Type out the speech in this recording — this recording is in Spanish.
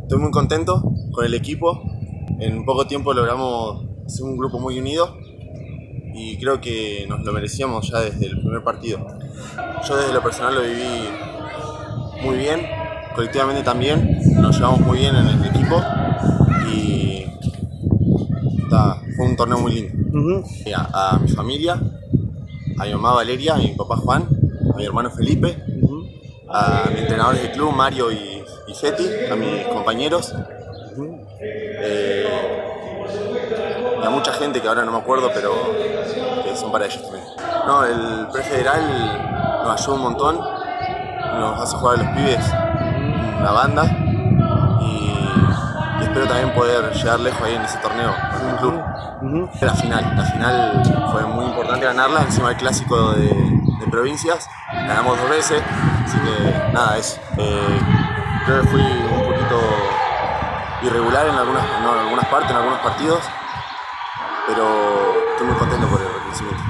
Estoy muy contento con el equipo. En poco tiempo logramos ser un grupo muy unido y creo que nos lo merecíamos ya desde el primer partido. Yo desde lo personal lo viví muy bien, colectivamente también, nos llevamos muy bien en el equipo y fue un torneo muy lindo. A mi familia, a mi mamá Valeria, a mi papá Juan, a mi hermano Felipe, a mis entrenadores del club, Mario y Feti, a mis compañeros, y a mucha gente que ahora no me acuerdo, pero que son para ellos también. No, el prefederal nos ayuda un montón, nos hace jugar a los pibes una banda y espero también poder llegar lejos ahí en ese torneo con el club. La final fue muy importante ganarla, encima del clásico de provincias, ganamos 2 veces, así que nada, eso. Creo que fui un poquito irregular en algunas partes, en algunos partidos, pero estoy muy contento por el reconocimiento.